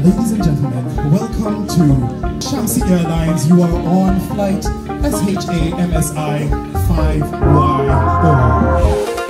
Ladies and gentlemen, welcome to Shamsi Airlines. You are on flight SHAMSI 5Y4.